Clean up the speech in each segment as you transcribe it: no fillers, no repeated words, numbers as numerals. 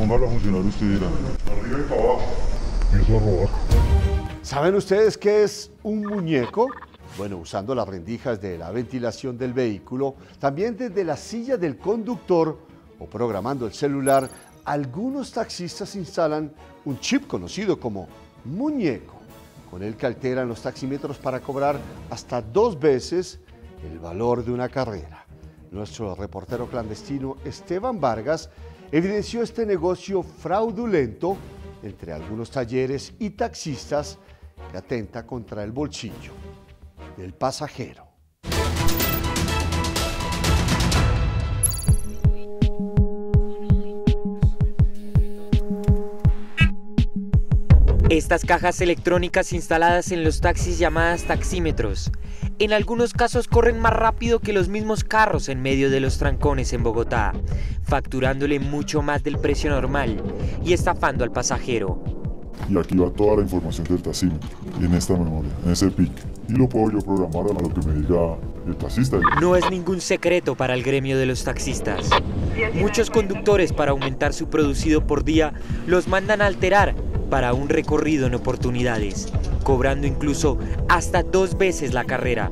Póngalo a funcionar usted dirá. Arriba y para abajo. Eso a robar. ¿Saben ustedes qué es un muñeco? Bueno, usando las rendijas de la ventilación del vehículo, también desde la silla del conductor o programando el celular, algunos taxistas instalan un chip conocido como muñeco, con el que alteran los taxímetros para cobrar hasta 2 veces el valor de una carrera. Nuestro reportero clandestino Esteban Vargas evidenció este negocio fraudulento entre algunos talleres y taxistas que atenta contra el bolsillo del pasajero. Estas cajas electrónicas instaladas en los taxis llamadas taxímetros, en algunos casos corren más rápido que los mismos carros en medio de los trancones en Bogotá, facturándole mucho más del precio normal y estafando al pasajero. Y aquí va toda la información del taxímetro, en esta memoria, en ese PIC. Y lo puedo yo programar a lo que me diga el taxista. No es ningún secreto para el gremio de los taxistas. Muchos conductores, para aumentar su producido por día, los mandan a alterar para un recorrido en oportunidades, cobrando incluso hasta 2 veces la carrera.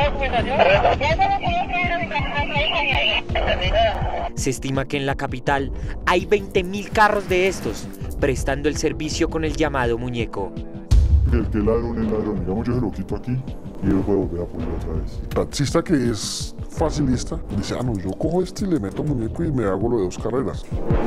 Se estima que en la capital hay 20.000 carros de estos, prestando el servicio con el llamado muñeco. El que ladrón es ladrón, digamos yo se lo quito aquí y él puede volver a poner otra vez. Taxista que es facilista, dice, no, yo cojo este y le meto muñeco y me hago lo de 2 carreras.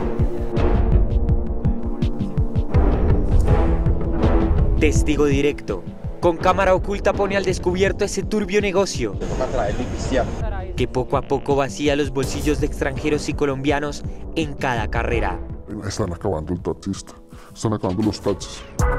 Testigo directo, con cámara oculta pone al descubierto ese turbio negocio, que poco a poco vacía los bolsillos de extranjeros y colombianos en cada carrera. Están acabando el taxista, están acabando los taxis.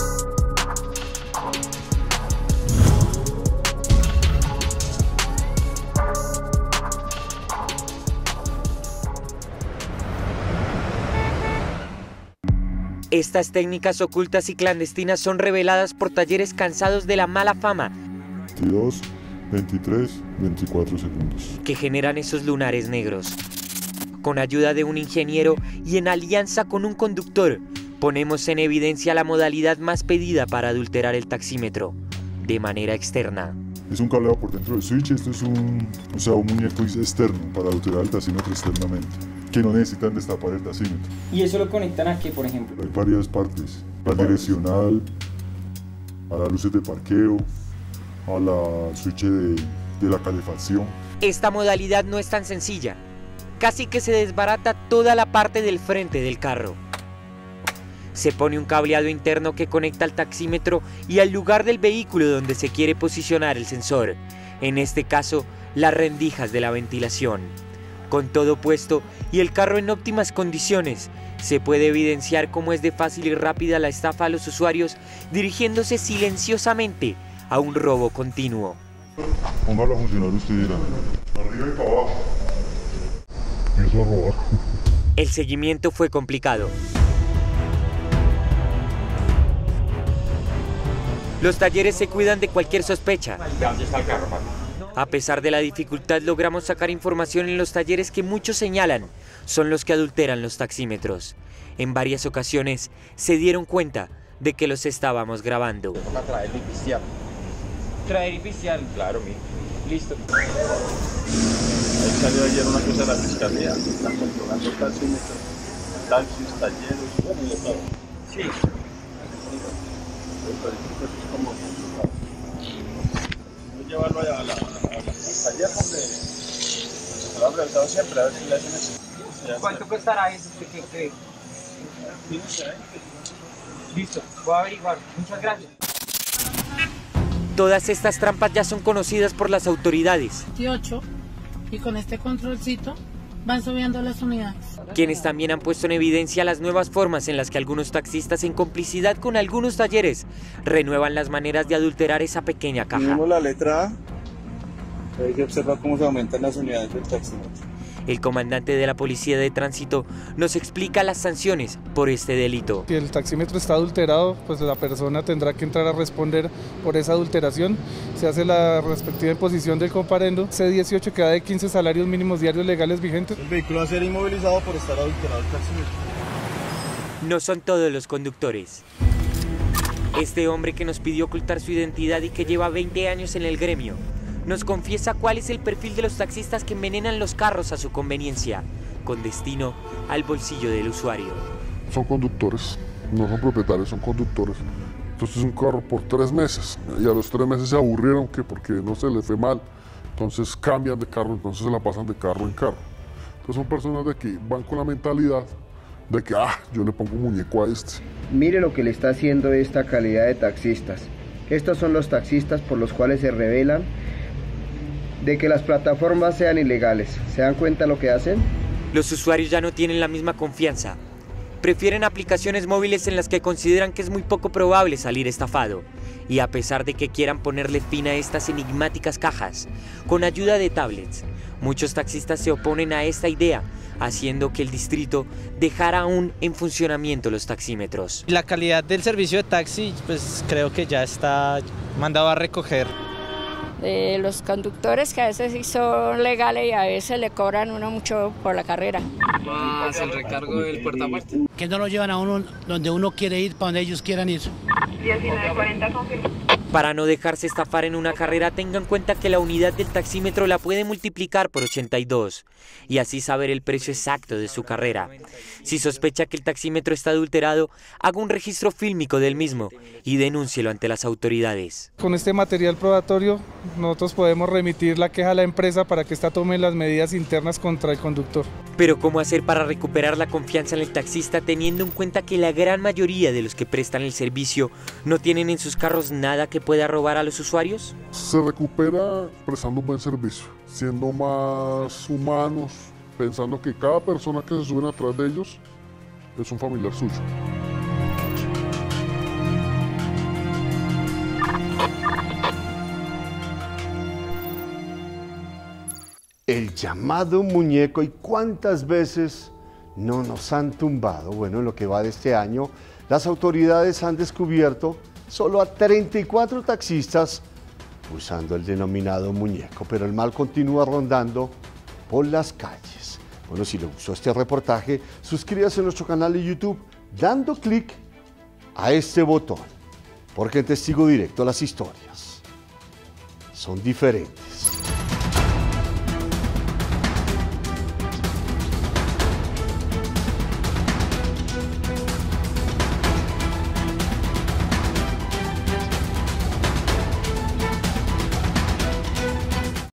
Estas técnicas ocultas y clandestinas son reveladas por talleres cansados de la mala fama 22, 23, 24 segundos. que generan esos lunares negros. Con ayuda de un ingeniero y en alianza con un conductor, ponemos en evidencia la modalidad más pedida para adulterar el taxímetro, de manera externa. Es un cableado por dentro del switch, esto es un muñeco externo para adulterar el taxímetro externamente, que no necesitan destapar el taxímetro. ¿Y eso lo conectan a qué, por ejemplo? Hay varias partes, la direccional, a las luces de parqueo, a la switch de la calefacción. Esta modalidad no es tan sencilla, casi que se desbarata toda la parte del frente del carro. Se pone un cableado interno que conecta al taxímetro y al lugar del vehículo donde se quiere posicionar el sensor, en este caso las rendijas de la ventilación. Con todo puesto y el carro en óptimas condiciones, se puede evidenciar cómo es de fácil y rápida la estafa a los usuarios, dirigiéndose silenciosamente a un robo continuo. Póngalo a funcionar usted dirá. Arriba y para abajo. Eso a robar. El seguimiento fue complicado. Los talleres se cuidan de cualquier sospecha. A pesar de la dificultad, logramos sacar información en los talleres que muchos señalan son los que adulteran los taxímetros. En varias ocasiones se dieron cuenta de que los estábamos grabando. Traer oficial. Traer oficial. Claro, listo. Ahí salió ayer una cosa de la fiscalía, están controlando taxímetros, taxis, talleres, bueno, y de todo. Sí. Es como llevarlo al taller donde se lo han realizado siempre, a ver si le hacen eso. ¿Cuánto costará eso? ¿Qué? Listo, voy a averiguar. Muchas gracias. Todas estas trampas ya son conocidas por las autoridades, 28 y con este controlcito van subiendo las unidades. quienes también han puesto en evidencia las nuevas formas en las que algunos taxistas, en complicidad con algunos talleres, renuevan las maneras de adulterar esa pequeña caja. Tenemos la letra A, hay que observar cómo se aumentan las unidades del taxímetro. El comandante de la Policía de Tránsito nos explica las sanciones por este delito. Si el taxímetro está adulterado, pues la persona tendrá que entrar a responder por esa adulteración. Se hace la respectiva imposición del comparendo. C18 queda de 15 salarios mínimos diarios legales vigentes. El vehículo va a ser inmovilizado por estar adulterado el taxímetro. No son todos los conductores. Este hombre que nos pidió ocultar su identidad y que lleva 20 años en el gremio, nos confiesa cuál es el perfil de los taxistas que envenenan los carros a su conveniencia, con destino al bolsillo del usuario. Son conductores, no son propietarios, son conductores. Entonces un carro por 3 meses y a los 3 meses se aburrieron porque no se les fue mal. Entonces cambian de carro, entonces se la pasan de carro en carro. Entonces son personas de que van con la mentalidad de que yo le pongo un muñeco a este. Mire lo que le está haciendo esta calidad de taxistas. Estos son los taxistas por los cuales se revelan de que las plataformas sean ilegales. ¿Se dan cuenta lo que hacen? Los usuarios ya no tienen la misma confianza. Prefieren aplicaciones móviles en las que consideran que es muy poco probable salir estafado. Y a pesar de que quieran ponerle fin a estas enigmáticas cajas, con ayuda de tablets, muchos taxistas se oponen a esta idea, haciendo que el distrito dejara aún en funcionamiento los taxímetros. La calidad del servicio de taxi, pues creo que ya está mandado a recoger. De los conductores que a veces sí son legales y a veces le cobran uno mucho por la carrera. Más el recargo del puerta a puerta. Que no lo llevan a uno donde uno quiere ir, para donde ellos quieran ir. 1940 confirmo. Para no dejarse estafar en una carrera, tenga en cuenta que la unidad del taxímetro la puede multiplicar por 82 y así saber el precio exacto de su carrera. Si sospecha que el taxímetro está adulterado, haga un registro fílmico del mismo y denúncielo ante las autoridades. Con este material probatorio, nosotros podemos remitir la queja a la empresa para que ésta tome las medidas internas contra el conductor. Pero ¿cómo hacer para recuperar la confianza en el taxista teniendo en cuenta que la gran mayoría de los que prestan el servicio no tienen en sus carros nada que pueda robar a los usuarios? Se recupera prestando un buen servicio, siendo más humanos, pensando que cada persona que se sube atrás de ellos es un familiar suyo. El llamado muñeco, ¿y cuántas veces no nos han tumbado? Bueno, en lo que va de este año, las autoridades han descubierto solo a 34 taxistas usando el denominado muñeco, pero el mal continúa rondando por las calles. Bueno, si le gustó este reportaje, suscríbase a nuestro canal de YouTube dando clic a este botón, porque en Testigo Directo las historias son diferentes.